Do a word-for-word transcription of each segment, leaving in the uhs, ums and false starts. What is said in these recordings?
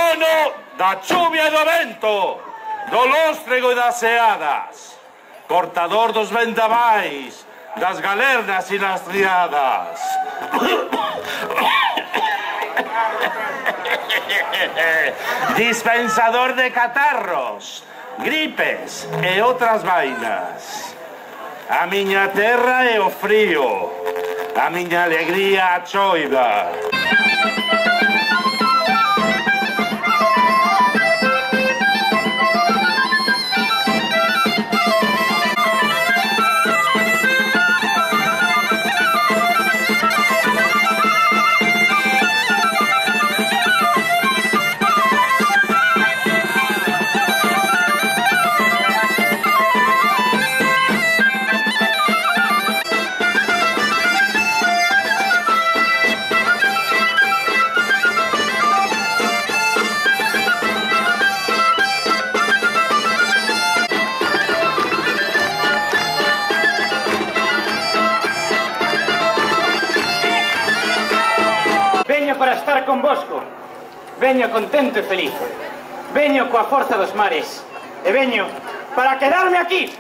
Dono da chuvia e do vento, do lóstrego e das seadas, portador dos vendavais, das galernas e das riadas. Dispensador de catarros, gripes e outras vainas. A miña terra é o frío, a miña alegría a choiva. Para estar convosco, veño contento e feliz, veño coa forza dos mares, e veño para quedarme aquí.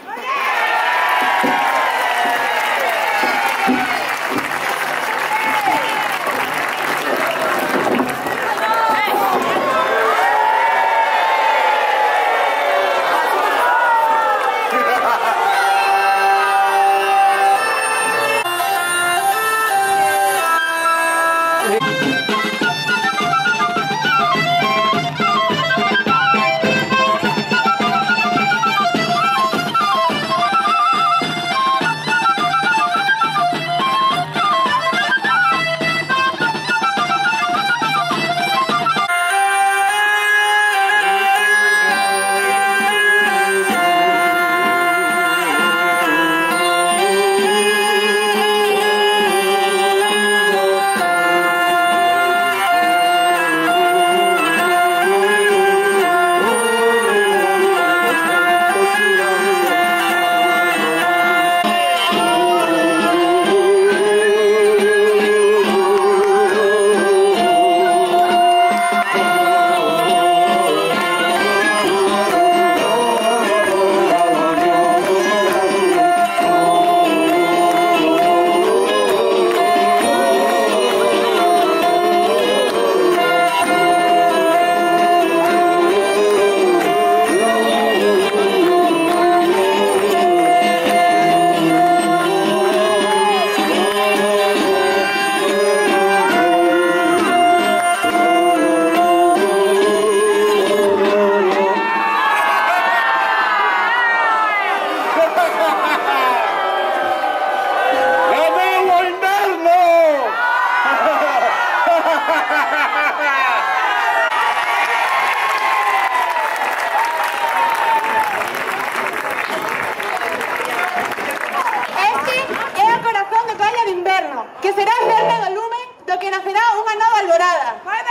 Que será verde do lume do que nacerá unha nova alborada.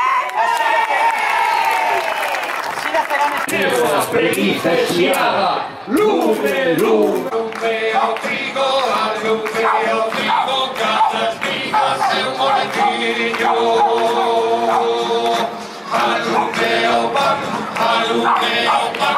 Así nacerán Esa preguiza espiada, lume, lume, lume ao trigo, lume ao trigo, cada espiga seu molequillo. Alume ao pan, alume ao pan.